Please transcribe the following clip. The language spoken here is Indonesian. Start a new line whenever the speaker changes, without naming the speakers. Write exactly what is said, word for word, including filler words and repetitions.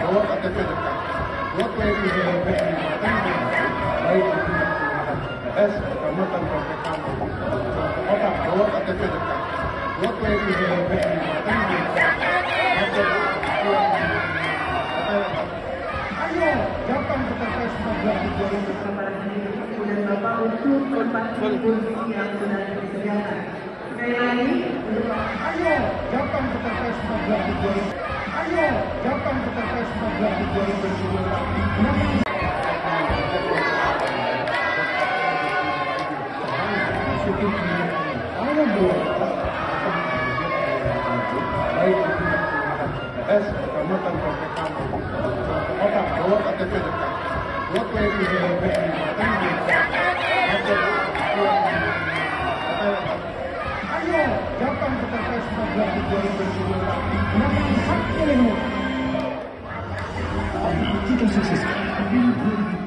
bawa K T P dekat, buat P I D baik itu T P S, Kecamatan Partai Kampung, Kota, bawa K T P dekat, buat P I D ayo datang ke T P S empat belas
dan Bapak untuk konfirmasi posisi yang sudah disediakan. Sekali lagi,
ayo datang ke T P S empat belas ayo datang ke T P S empat belas dua ribu dua puluh empat. Baik itu T P S, Kecamatan Partai Kampung, Kota, bawa K T P dekat, buat P I D ayo datang ke T P S empat belas dua ribu dua puluh empat. Namanya hak pilihmu. Kita sukses.